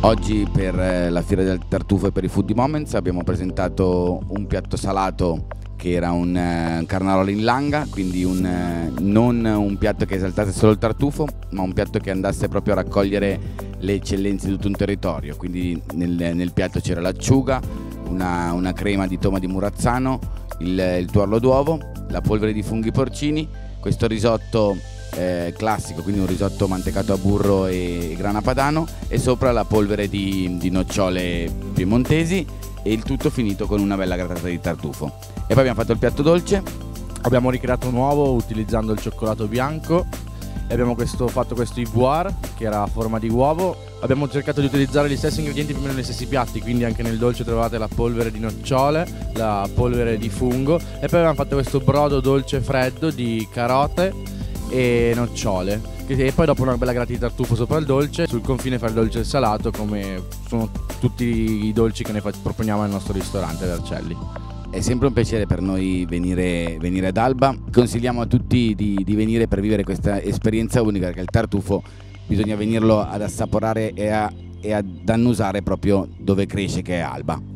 Oggi per la Fiera del Tartufo e per i Foodie Moments abbiamo presentato un piatto salato che era un carnarolo in langa, quindi non un piatto che esaltasse solo il tartufo, ma un piatto che andasse proprio a raccogliere le eccellenze di tutto un territorio. Quindi nel piatto c'era l'acciuga, una crema di toma di Murazzano, il tuorlo d'uovo, la polvere di funghi porcini, questo risotto classico, quindi un risotto mantecato a burro e grana padano, e sopra la polvere di nocciole piemontesi, e il tutto finito con una bella grattata di tartufo. E poi abbiamo fatto il piatto dolce. Abbiamo ricreato un uovo utilizzando il cioccolato bianco e abbiamo fatto questo ivoire che era a forma di uovo. Abbiamo cercato di utilizzare gli stessi ingredienti più o meno nei stessi piatti, quindi anche nel dolce trovate la polvere di nocciole, la polvere di fungo, e poi abbiamo fatto questo brodo dolce freddo di carote e nocciole, e poi dopo una bella gratta di tartufo sopra il dolce, sul confine fra il dolce e il salato, come sono tutti i dolci che noi proponiamo nel nostro ristorante Vercelli. È sempre un piacere per noi venire ad Alba. Consigliamo a tutti di venire per vivere questa esperienza unica, perché il tartufo bisogna venirlo ad assaporare e ad annusare proprio dove cresce, che è Alba.